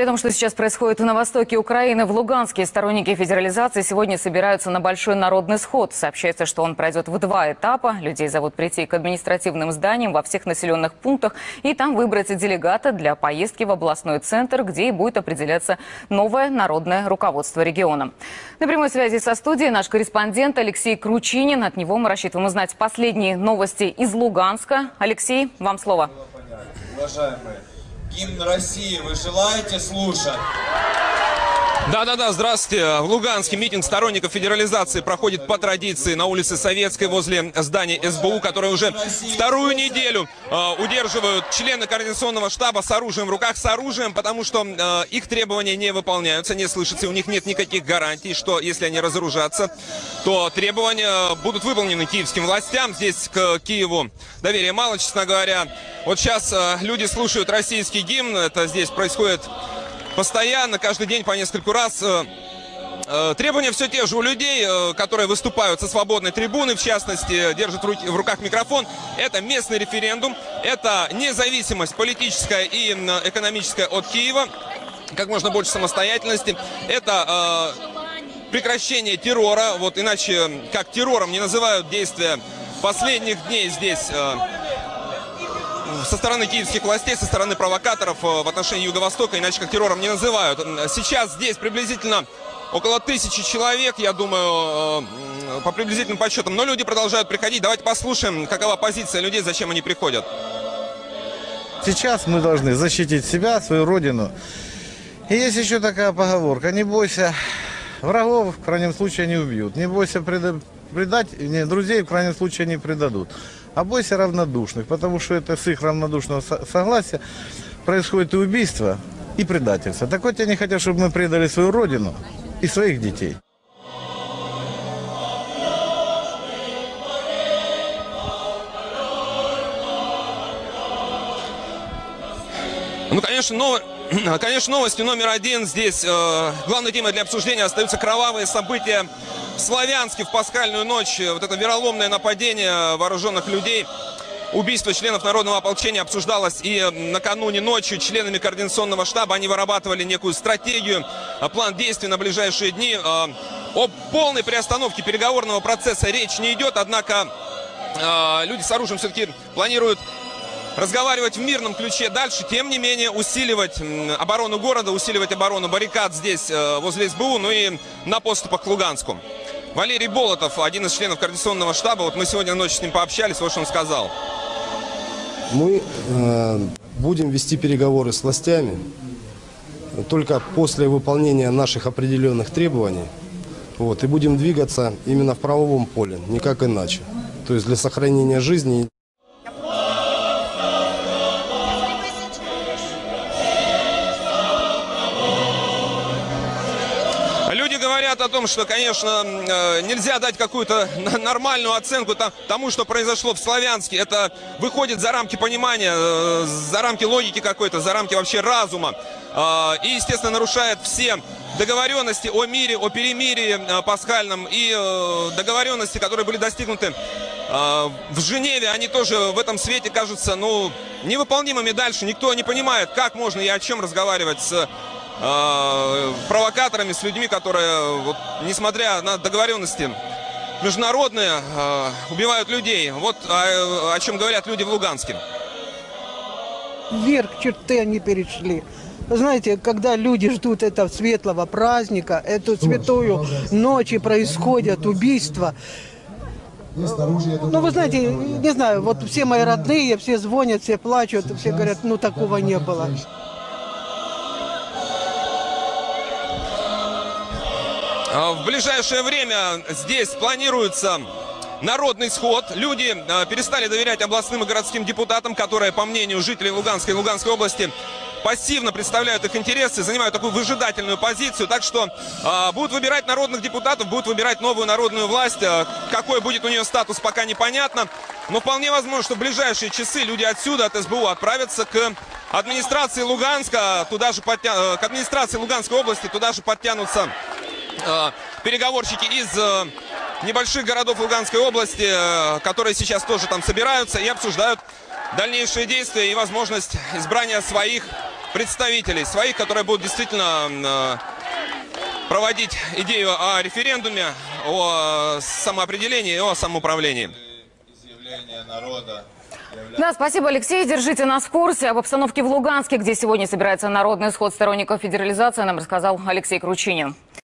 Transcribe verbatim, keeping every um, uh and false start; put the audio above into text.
История о том, что сейчас происходит на востоке Украины, в Луганске. Сторонники федерализации сегодня собираются на большой народный сход. Сообщается, что он пройдет в два этапа. Людей зовут прийти к административным зданиям во всех населенных пунктах и там выбрать делегата для поездки в областной центр, где и будет определяться новое народное руководство регионом. На прямой связи со студией наш корреспондент Алексей Кручинин. От него мы рассчитываем узнать последние новости из Луганска. Алексей, вам слово. Уважаемые, гимн России вы желаете слушать? Да-да-да, здравствуйте. В Луганске митинг сторонников федерализации проходит по традиции на улице Советской возле здания эс бэ у, которое уже вторую неделю э, удерживают члены координационного штаба с оружием в руках, с оружием, потому что э, их требования не выполняются, не слышатся, у них нет никаких гарантий, что если они разоружатся, то требования будут выполнены киевским властям. Здесь к Киеву доверия мало, честно говоря. Вот сейчас э, люди слушают российский гимн, это здесь происходит постоянно, каждый день по нескольку раз. Требования все те же у людей, которые выступают со свободной трибуны, в частности, держат в руках микрофон. Это местный референдум, это независимость политическая и экономическая от Киева, как можно больше самостоятельности. Это прекращение террора, вот иначе как террором не называют действия последних дней здесь со стороны киевских властей, со стороны провокаторов в отношении Юго-Востока, иначе как террором не называют. Сейчас здесь приблизительно около тысячи человек, я думаю, по приблизительным подсчетам. Но люди продолжают приходить. Давайте послушаем, какова позиция людей, зачем они приходят. Сейчас мы должны защитить себя, свою родину. И есть еще такая поговорка: не бойся врагов, в крайнем случае не убьют. Не бойся преда... предать, не, друзей в крайнем случае не предадут. А бойся равнодушных, потому что это с их равнодушного согласия происходит и убийство, и предательство. Так вот, они хотят, чтобы мы предали свою родину и своих детей. Ну, конечно, но... Конечно, новости номер один. Здесь э, главной темой для обсуждения остаются кровавые события в Славянске в пасхальную ночь. Вот это вероломное нападение вооруженных людей, убийство членов народного ополчения обсуждалось и накануне ночью членами координационного штаба. Они вырабатывали некую стратегию, план действий на ближайшие дни. Э, о полной приостановке переговорного процесса речь не идет, однако э, люди с оружием все-таки планируют разговаривать в мирном ключе дальше, тем не менее усиливать оборону города, усиливать оборону баррикад здесь, возле эс бэ у, ну и на подступах к Луганску. Валерий Болотов, один из членов координационного штаба, вот мы сегодня ночью с ним пообщались, вот что он сказал. Мы э, будем вести переговоры с властями только после выполнения наших определенных требований, вот, и будем двигаться именно в правовом поле, никак иначе, то есть для сохранения жизни. Говорят о том, что, конечно, нельзя дать какую-то нормальную оценку тому, что произошло в Славянске. Это выходит за рамки понимания, за рамки логики какой-то, за рамки вообще разума. И, естественно, нарушает все договоренности о мире, о перемирии пасхальном и договоренности, которые были достигнуты в Женеве. Они тоже в этом свете кажутся, ну, невыполнимыми дальше. Никто не понимает, как можно и о чем разговаривать с провокаторами, с людьми, которые, вот, несмотря на договоренности международные, э, убивают людей. Вот о, о чем говорят люди в Луганске. Вверх черты они перешли. Знаете, когда люди ждут этого светлого праздника, эту святую ночь, и происходят убийства. Ну, вы знаете, не знаю, вот все мои родные, все звонят, все плачут, все говорят, ну, такого не было. В ближайшее время здесь планируется народный сход. Люди перестали доверять областным и городским депутатам, которые, по мнению жителей Луганской и Луганской области, пассивно представляют их интересы, занимают такую выжидательную позицию. Так что э, будут выбирать народных депутатов, будут выбирать новую народную власть. Э, какой будет у нее статус, пока непонятно. Но вполне возможно, что в ближайшие часы люди отсюда, от эс бэ у, отправятся к администрации Луганска, туда же подтя... к администрации Луганской области, туда же подтянутся переговорщики из небольших городов Луганской области, которые сейчас тоже там собираются и обсуждают дальнейшие действия и возможность избрания своих представителей своих, которые будут действительно проводить идею о референдуме, о самоопределении и о самоуправлении. Изъявление народа. Да, спасибо, Алексей. Держите нас в курсе. Об обстановке в Луганске, где сегодня собирается народный сход сторонников федерализации, нам рассказал Алексей Кручинин.